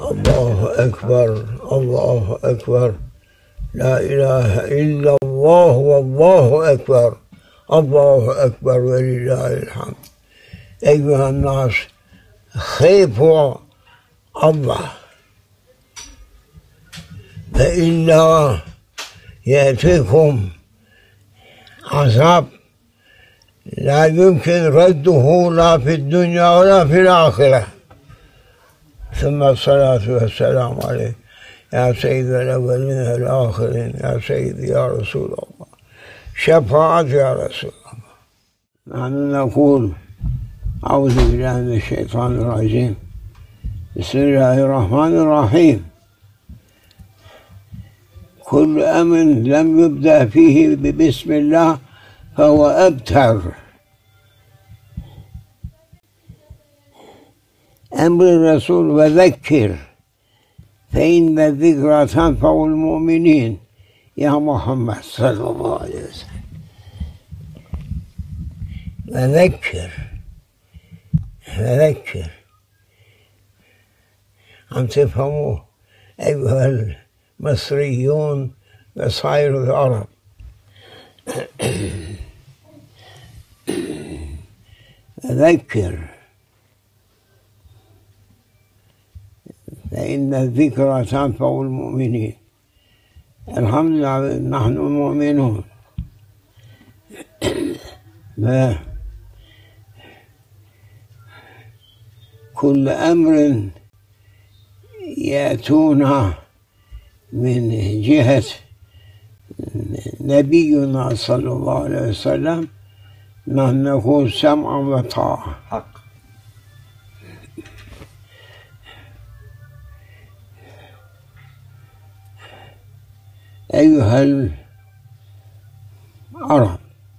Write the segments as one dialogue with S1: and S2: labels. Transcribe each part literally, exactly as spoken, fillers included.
S1: الله أكبر الله أكبر، لا إله إلا الله والله أكبر، الله أكبر ولله الحمد. أيها الناس، خافوا الله، فإلا يأتيكم عذاب لا يمكن رده لا في الدنيا ولا في الآخرة. ثم الصلاة والسلام عليك يا سيد الأولين والآخرين، يا سيدي يا رسول الله، شفاعة يا رسول الله. نحن نقول أعوذ بالله من الشيطان الرجيم، بسم الله الرحمن الرحيم. كل أمر لم يبدأ فيه ببسم الله فهو أبتر. أمر الرسول وذكر فإن الذكرى تنفع المؤمنين يا محمد صلى الله عليه وسلم. وذكر وذكر أن تفهموا أيها المصريون وصائر العرب. ذكر فإن الذكرى تنفع المؤمنين. الحمد لله نحن مؤمنون. كل أمر يأتونا من جهة نبينا صلى الله عليه وسلم نحن نقول سمعا وطاعة. حق. أيها العرب،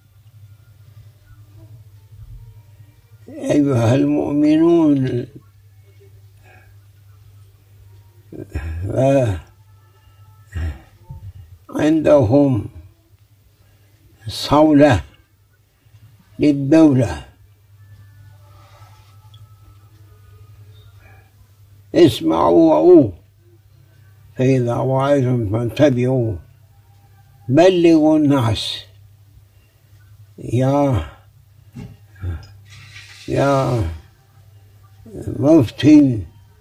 S1: أيها المؤمنون، عندهم صولة للدولة، اسمعوا وعوا، فإذا وعيتم فانتبهوا، بلغوا الناس. يا يا مفتي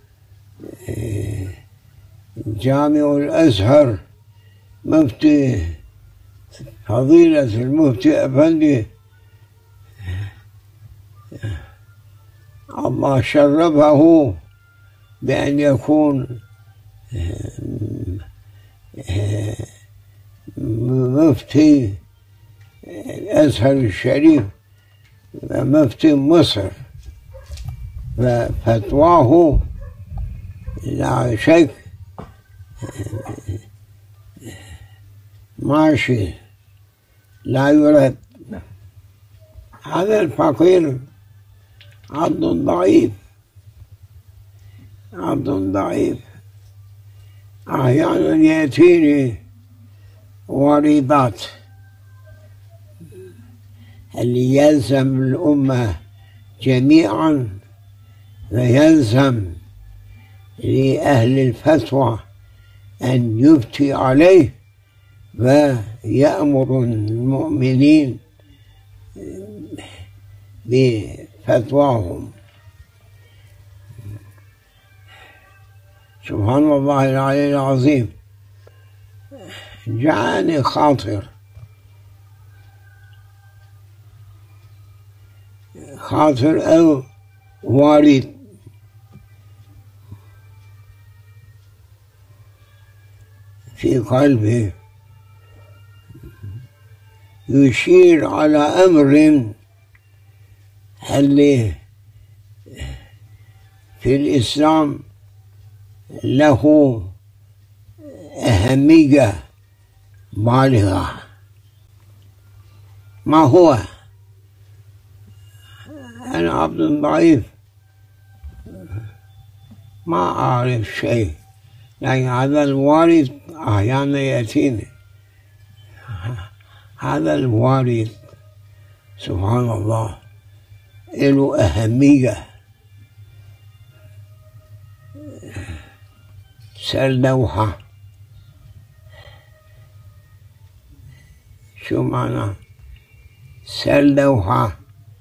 S1: جامع الأزهر، مفتي فضيلة المفتي أفندي الله شرفه بأن يكون مفتي الأزهر الشريف ومفتي مصر، ففتواه لا شك ماشي لا يرد. هذا الفقير عبد ضعيف، عبد ضعيف. أحيانا يأتيني وريضات اللي يلزم الأمة جميعا، ويلزم لأهل الفتوى أن يفتي عليه ويأمر المؤمنين بفتواهم. سبحان الله العلي العظيم. جاءني خاطر خاطر أو وارد في قلبي يشير على أمر اللي في الإسلام له أهمية بالغة. ما هو؟ أنا عبد ضعيف ما أعرف شيء، لكن هذا الوارد أحيانا يأتيني، هذا الوارد سبحان الله له أهمية. سلوحة. شو معنى سلوحة؟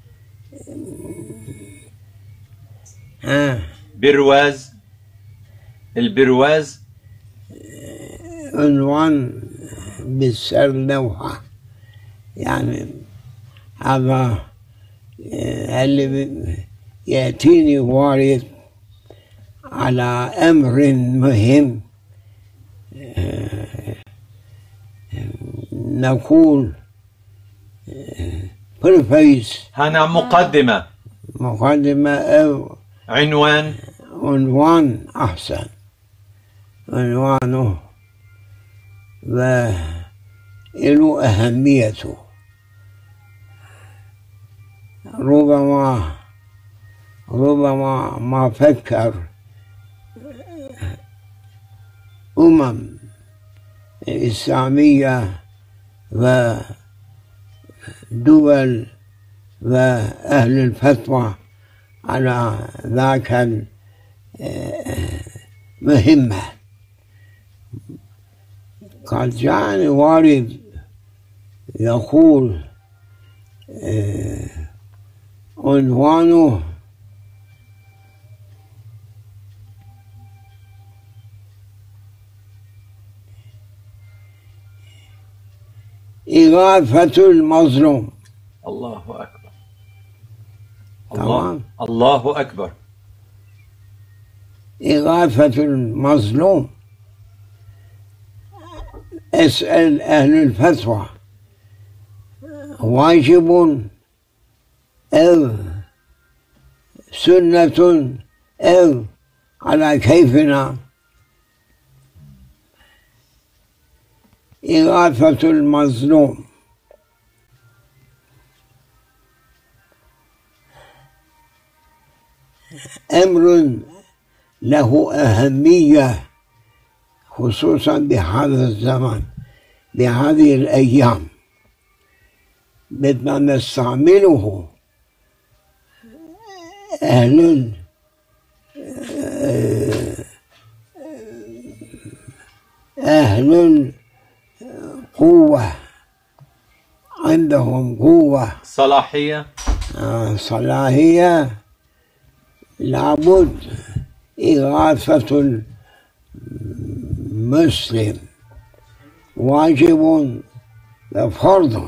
S1: ها
S2: برواز. البرواز
S1: عنوان بالسلوحة، يعني هذا اللي يأتيني وارد على أمر مهم نقول بريفيس.
S2: هنا مقدمة.
S1: مقدمة أو
S2: عنوان.
S1: عنوان أحسن، عنوانه وله أهميته. ربما ربما ما فكر أمم إسلامية ودول وأهل الفتوى على ذاك المهمة. قد جاءني وارد يقول عنوانه إغاثة المظلوم.
S2: الله أكبر.
S1: تمام.
S2: الله أكبر.
S1: إغاثة المظلوم. اسأل أهل الفتوى واجب أو سنة أو على كيفنا. إغاثة المظلوم أمر له أهمية، خصوصا بهذا الزمن، بهذه الأيام، بدنا نستعمله. أهل أهل القوة عندهم قوة
S2: صلاحية.
S1: آه صلاحية. لابد إغاثة المسلم واجب وفرض.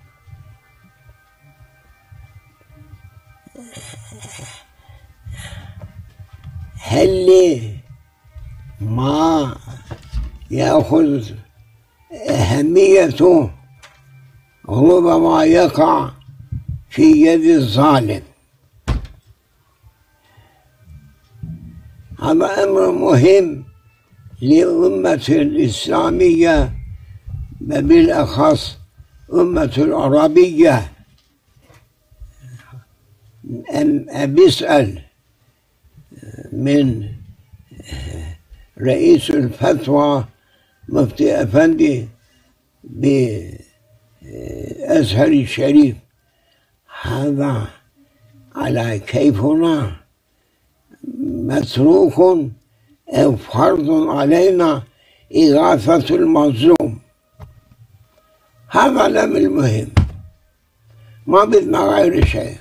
S1: هل ما يأخذ أهميته ربما يقع في يد الظالم. هذا أمر مهم للأمة الإسلامية وبالأخص أمة العربية. بيسأل من رئيس الفتوى مفتي أفندي بأزهر الشريف، هذا على كيفنا متروك أو فرض علينا إغاثة المظلوم. هذا الأمر المهم، ما بدنا غير شيء.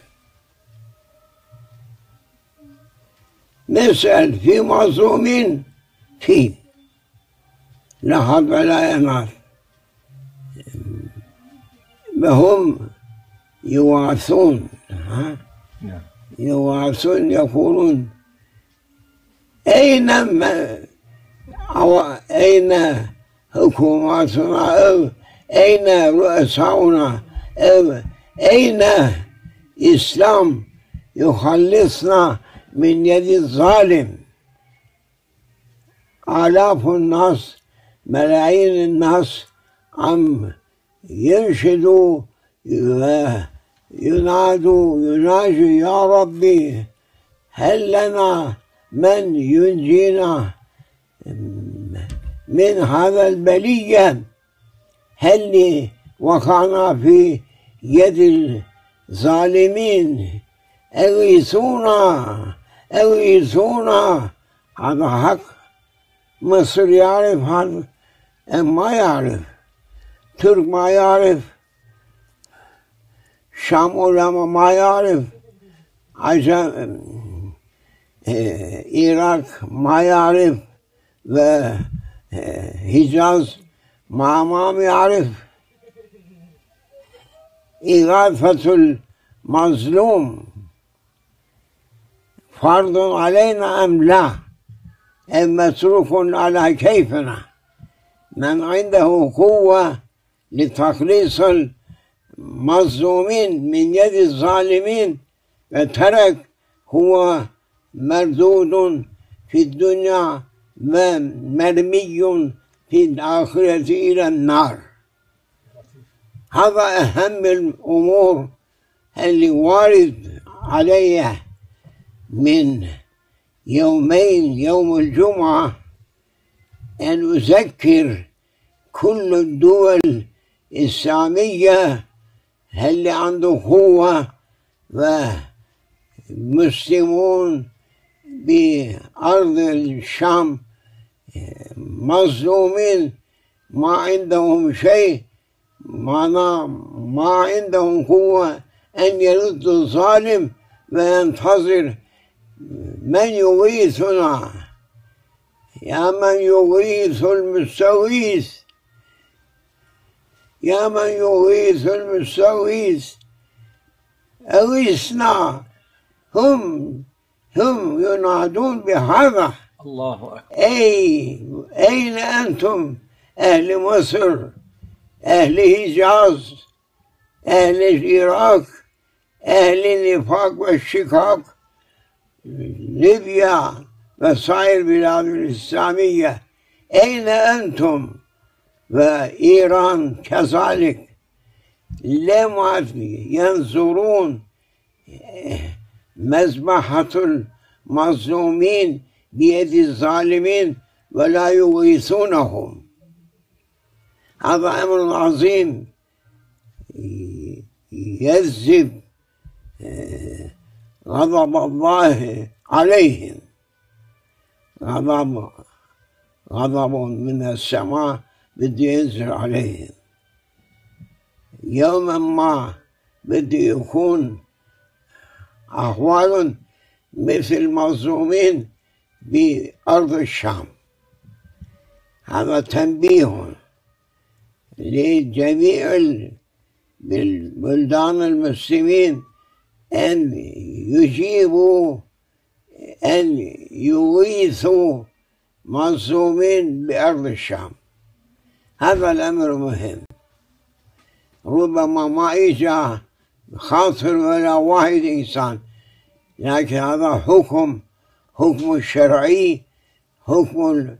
S1: نسأل في مظلومين فيه لا حظ ولا إناث، وهم يواثون يواثون يقولون أين ما أو أين حكوماتنا أو أين رؤساؤنا أو أين إسلام يخلصنا من يد الظالم. آلاف الناس ملايين الناس عم ينشدوا ينادوا يناجوا يا ربي هل لنا من ينجينا من هذا البلية، هل وقعنا في يد الظالمين، أغيثونا أغيثونا. هذا حق مصر يعرف هذا ما يعرف، ترك ما يعرف، شام علماء ما يعرف، عجم عراق ما يعرف، وحجاز ما ما يعرف. إغاثة المظلوم فرض علينا أم لا؟ أم متروك على كيفنا؟ من عنده قوة لتخليص المظلومين من يد الظالمين وترك هو مردود في الدنيا ومرمي في الآخرة إلى النار. هذا أهم الأمور اللي وارد عليه من يومين، يوم الجمعة، أن أذكر كل الدول الإسلامية اللي عنده قوة ومسلمون بأرض الشام مظلومين ما عندهم شيء، ما ما عندهم قوة أن يرد الظالم وينتظر من يغيثنا. يا من يغيث المستغيث، يا من يغيث المستغيث أغيثنا. هم هم ينادون بهذا.
S2: الله أكبر.
S1: أي أين أنتم أهل مصر، أهل حجاز، أهل العراق، أهل النفاق والشقاق، ليبيا وسائر البلاد الإسلامية، أين أنتم؟ وإيران كذلك. لما ينظرون مذبحة المظلومين بيد الظالمين ولا يغيثونهم؟ هذا أمر عظيم يجذب غضب الله عليهم. غضب غضب من السماء بده ينزل عليهم. يوما ما بده يكون أحوال مثل المظلومين بأرض الشام. هذا تنبيه لجميع البلدان المسلمين أن يجيبوا، أن يغيثوا مظلومين بأرض الشام. هذا الأمر مهم. ربما ما إجا خاطر ولا واحد إنسان، لكن هذا حكم، حكم الشرعي، حكم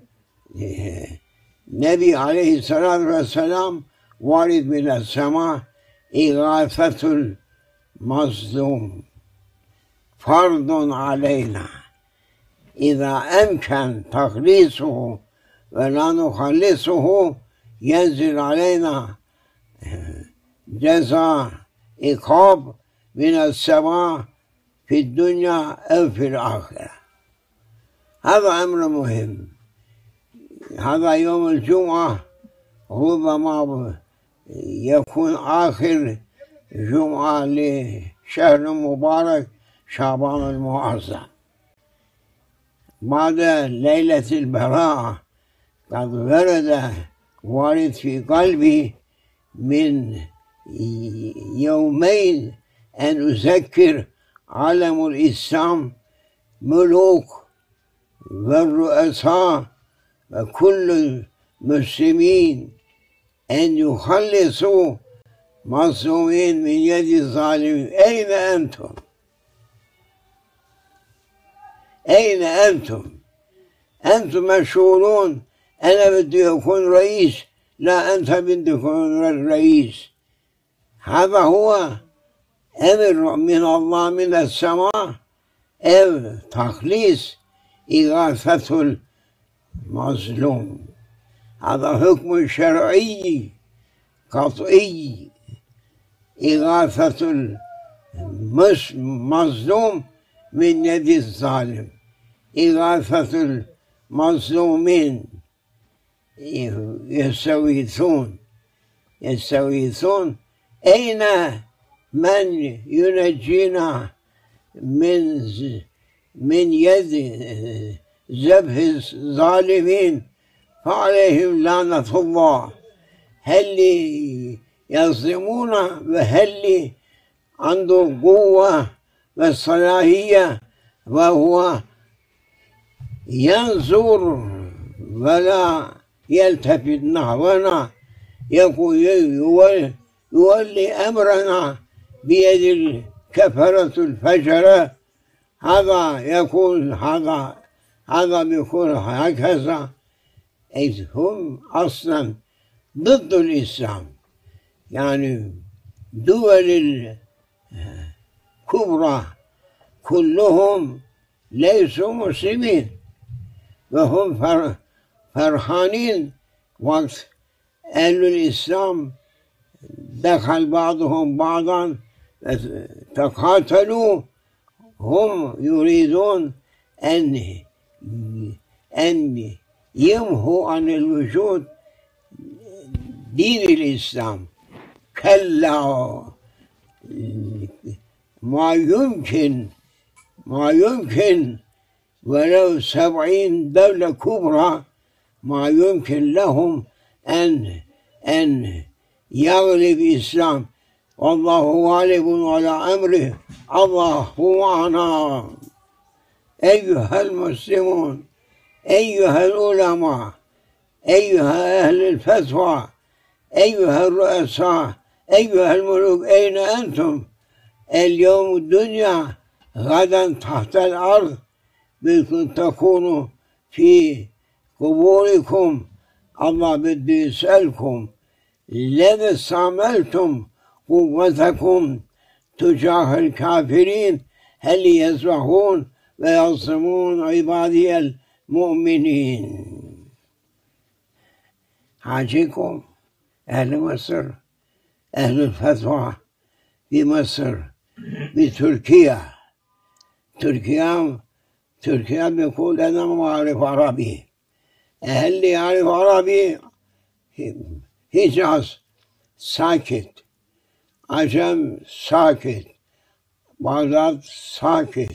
S1: النبي عليه الصلاة والسلام وارد من السماء. إغاثة المظلوم فرض علينا. إذا أمكن تخليصه ولا نخلصه ينزل علينا جزاء عقاب من السماء في الدنيا أو في الآخرة. هذا أمر مهم. هذا يوم الجمعة ربما يكون آخر جمعة لشهر مبارك شعبان المعظم. بعد ليلة البراءة قد ورد وارد في قلبي من يومين أن أذكر عالم الإسلام، ملوك والرؤساء وكل المسلمين، أن يخلصوا مظلومين من يد الظالمين. أين أنتم؟ أين أنتم؟ أنتم مشغولون. أنا بدي أكون رئيس، لا أنت بدك تكون الرئيس. هذا هو أمر من الله من السماء أو تخليص إغاثة المظلوم. هذا حكم شرعي قطعي. إغاثة المظلوم من يد الظالم، إغاثة مظلومين يستغيثون يستغيثون أين من ينجينا من من يد ذبح الظالمين فعليهم لعنة الله. هل يظلمون وهل عنده قوة والصلاحية وهو ينظر ولا يلتفت نحونا، يقول يولي أمرنا بيد الكفرة الفجرة. هذا يقول هذا هذا بيقول هكذا، إذ هم أصلا ضد الإسلام. يعني دول الكبرى كلهم ليسوا مسلمين، وهم فرحانين وقت أهل الإسلام دخل بعضهم بعضا تقاتلوا. هم يريدون أن أن يمحوا عن الوجود دين الإسلام. كلا، ما يمكن ما يمكن ولو سبعين دولة كبرى ما يمكن لهم أن أن يغلب الإسلام، والله غالب على أمره، الله معنا. أيها المسلمون، أيها العلماء، أيها أهل الفتوى، أيها الرؤساء، أيها الملوك، أين أنتم؟ اليوم الدنيا، غدا تحت الأرض، بكم تكونوا في قبوركم. الله بده يسألكم لذا استعملتم قوتكم تجاه الكافرين؟ هل يسبحون ويعصمون عبادي المؤمنين؟ حاجيكم أهل مصر، أهل الفتوى في مصر، بتركيا. تركيا تركيا بيقول أنا ما أعرف عربي. أهل يعرف عربي حجاز ساكت، عجم ساكت، بغداد ساكت،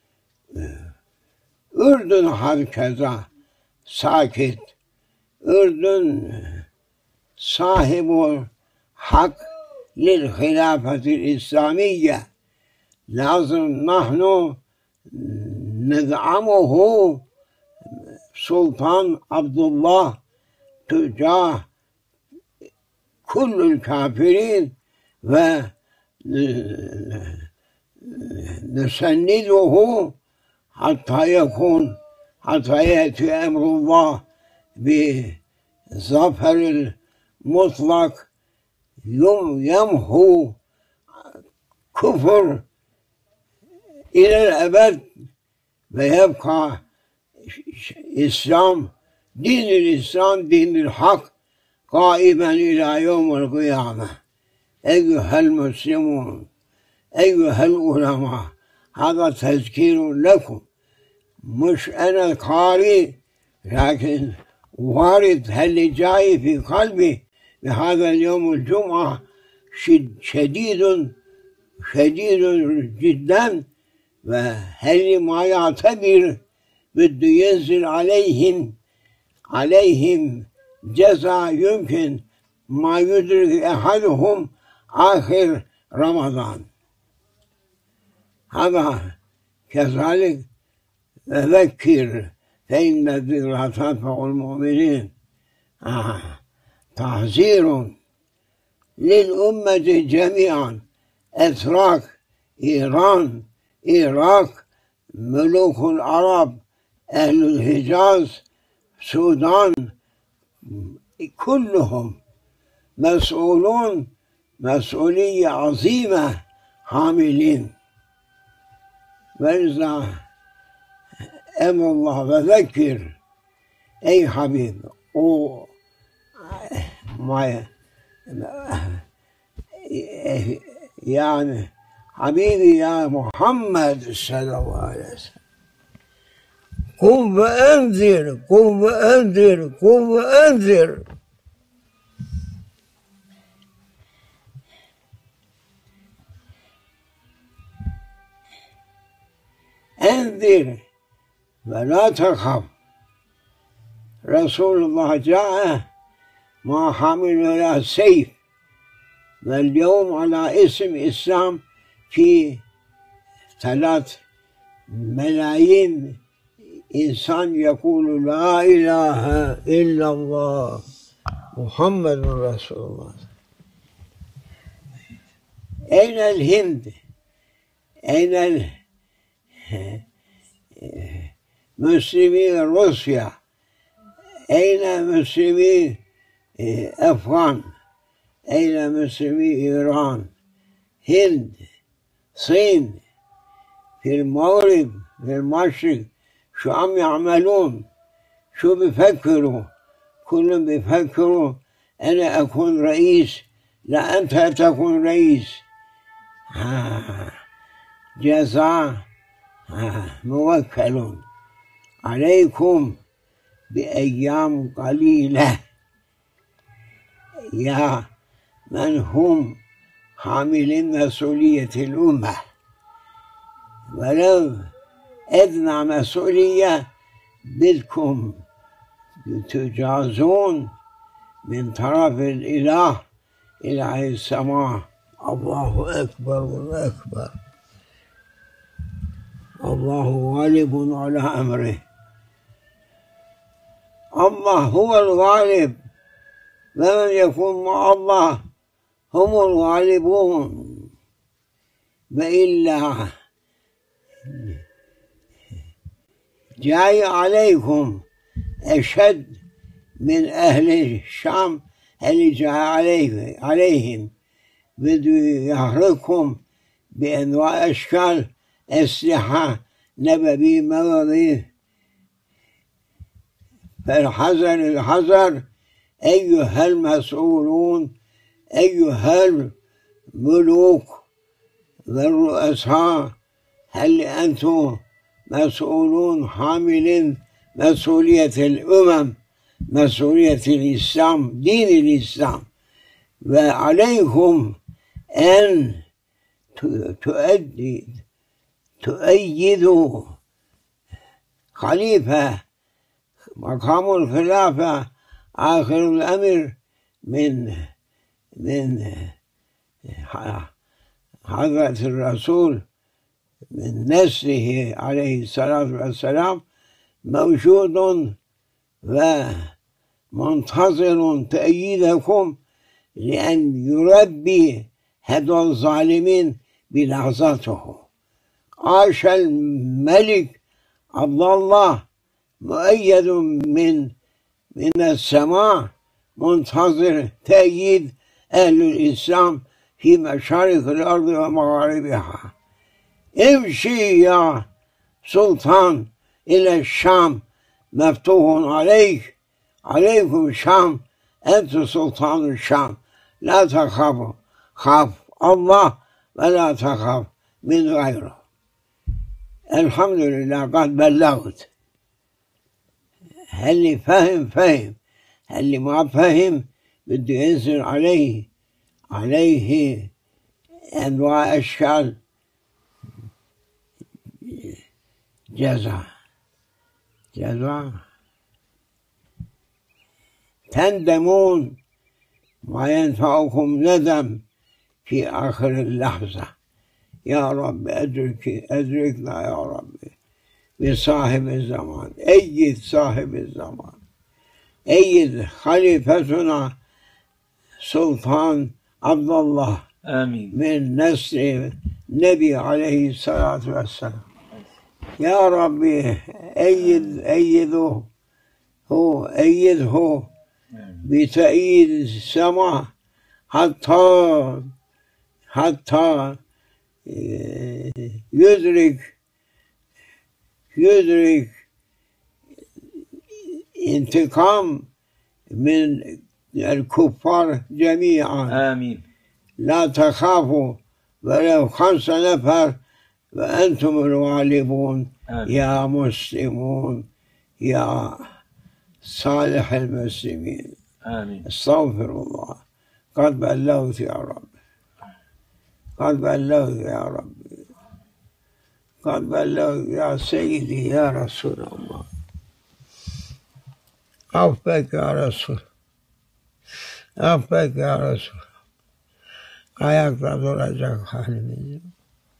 S1: أردن هكذا ساكت. أردن صاحب حق للخلافة الإسلامية، لازم نحن ندعمه. سلطان عبد الله تجاه كل الكافرين ونسنده حتى يكون حتى يأتي أمر الله بظفر المطلق يمحو كفر إلى الأبد، ويبقى إسلام، دين الإسلام، دين الحق، قائما إلى يوم القيامة. أيها المسلمون، أيها العلماء، هذا تذكير لكم، مش أنا قارئ، لكن وارد هل جاي في قلبي بهذا اليوم الجمعة شديد شديد جدا، وهل ما يعتبر بده ينزل عليهم عليهم جزاء يمكن ما يدرك أحدهم آخر رمضان. هذا كذلك ذكر فإن الذكرى تنفع المؤمنين. آه. تحذير للأمة جميعا، أتراك، إيران، العراق، ملوك العرب، أهل الحجاز، السودان، كلهم مسؤولون مسؤولية عظيمة حاملين. وإذا أمر الله وذكر أي حبيب أو ما يعني حبيبي يا محمد صلى الله عليه وسلم، قم فأنذر قم فأنذر قم فأنذر. أنذر ولا تخف. رسول الله جاء مع حامل ولا سيف، واليوم على اسم إسلام في ثلاث ملايين إنسان يقول لا إله إلا الله محمد رسول الله. أين الهند؟ أين مسلمين روسيا؟ أين مسلمي أفغان؟ أين مسلمي إيران؟ هند، صين، في المغرب، في المشرق، شو عم يعملون؟ شو بفكروا؟ كلهم بفكروا أنا أكون رئيس. لا، أنت تكون رئيس. آه. جزاء آه. موكل عليكم بأيام قليلة يا من هم حاملين مسؤولية الأمة، ولو أدنى مسؤولية بدكم تجازون من طرف الإله إله السماء. الله أكبر والأكبر. الله غالب على أمره. الله هو الغالب، ومن يكون مع الله هم الغالبون. وإلا جاي عليكم أشد من أهل الشام اللي جاء عليه عليهم، بده يهرقكم بأنواع أشكال أسلحة نببي مغربي. فالحذر الحذر أيها المسؤولون، أيها الملوك والرؤساء، هل أنتم مسؤولون حاملين مسؤولية الأمم، مسؤولية الإسلام، دين الإسلام، وعليكم أن تؤدي تؤيدوا خليفة مقام الخلافة آخر الأمر من من حضرة الرسول من نسله عليه الصلاة والسلام، موجود ومنتظر تأييدكم لأن يربي هذول الظالمين بلحظته. عاش الملك عبد الله مؤيد من من السماء، منتظر تأييد أهل الإسلام في مشارق الأرض ومغاربها. امشي يا سلطان إلى الشام، مفتوح عليك، عليكم الشام، أنت سلطان الشام. لا تخافوا، خاف الله ولا تخاف من غيره. الحمد لله قد بلغت. اللي فهم فهم، اللي ما فهم بده ينزل عليه عليه أنواع أشكال جزاء جزاء. تندمون ما ينفعكم ندم في آخر اللحظة. يا رب أدرك أدركنا يا رب بصاحب الزمان. أيد صاحب الزمان، أيد خليفتنا سلطان عبد الله،
S2: آمين،
S1: من نسل النبي عليه الصلاة والسلام. يا ربي أيد أيده هو أيده بتأييد السماء حتى حتى يدرك يدرك انتقام من الكفار جميعا.
S2: آمين.
S1: لا تخافوا ولو خمس نفر وأنتم الغالبون.
S2: آمين.
S1: يا مسلمون يا صالح المسلمين.
S2: آمين.
S1: استغفر الله. قد بلغت يا رب، قد بلغت يا رب، قد بلغت يا سيدي يا رسول الله. عفك يا رسول، عفك يا رسول. ayakta duracak halimiz yok.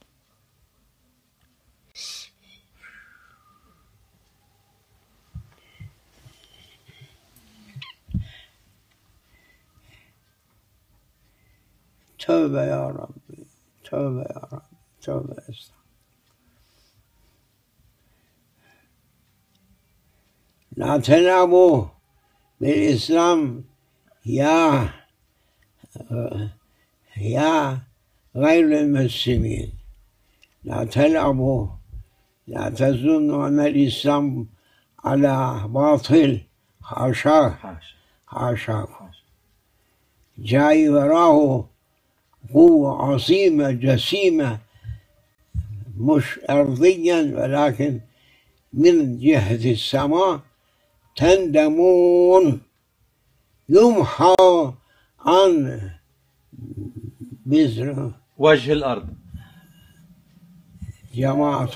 S1: Tövbe ya Rabbi, tövbe ya Rabbi, tövbe estağfurullah. La tenabu bil İslam ya يا غير المسلمين، لا تلعبوا، لا تظنوا أن الإسلام على باطل. حاشاك حاشاك. جاي وراه قوة عظيمة جسيمة، مش أرضيا ولكن من جهة السماء. تندمون يمحى عن بذر
S2: وجه الأرض
S1: جماعة.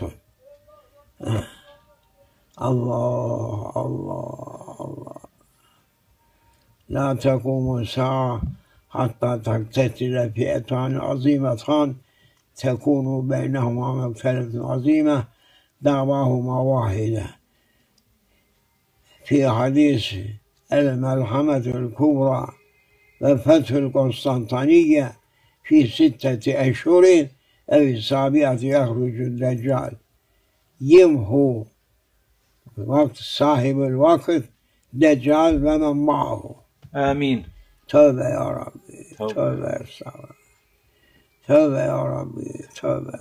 S1: الله الله الله. لا تقوم الساعة حتى تقتتل فئتان عظيمتان تكون بينهما مقتلة عظيمة دعواهما واحدة. في حديث الملحمة الكبرى وفتح القسطنطينية في ستة أشهر أو السابعة يخرج الدجال يمحو وقت صاحب الوقت دجال ومن معه.
S2: آمين.
S1: توبة يا ربي،
S2: توبة,
S1: توبة استغفر، توبة يا ربي، توبة.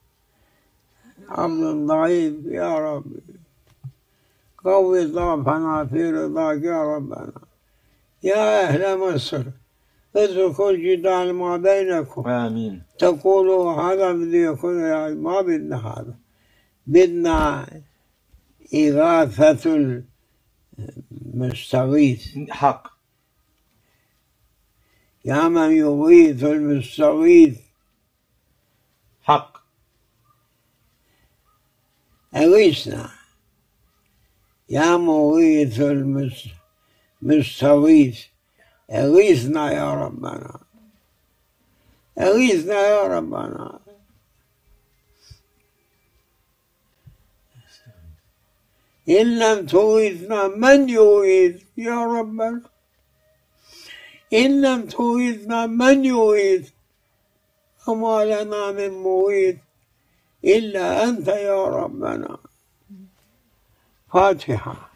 S1: عبد ضعيف يا ربي، قوي ضعفنا في رضاك يا ربنا. يا أهل مصر اتركوا الجدال ما بينكم.
S2: آمين.
S1: تقولوا هذا بده يكون، ما بدنا هذا، بدنا إغاثة المستغيث.
S2: حق.
S1: يا من يغيث المستغيث
S2: حق.
S1: أغيثنا يا مغيث المستغيث، أغيثنا يا ربنا، أغيثنا يا ربنا. إن لم تغيثنا من يغيث يا ربنا؟ إن لم تغيثنا من يغيث؟ وما لنا من مغيث إلا أنت يا ربنا. فاتحة.